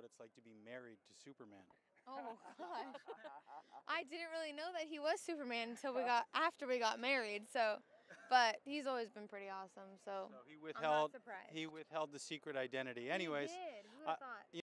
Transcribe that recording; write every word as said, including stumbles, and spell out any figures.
it's like to be married to Superman. Oh gosh, I didn't really know that he was Superman until we got after we got married. So, but he's always been pretty awesome. So, So he I'm not withheld surprised. he withheld the secret identity. Anyways, he did. Who would uh, have thought?